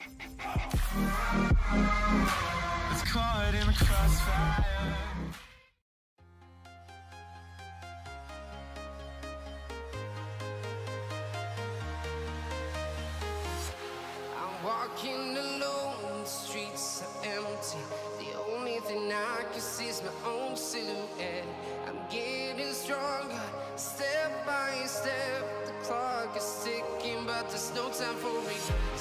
It's caught in the crossfire. I'm walking alone, the streets are empty. The only thing I can see is my own silhouette. I'm getting stronger, step by step. The clock is ticking, but there's no time for me.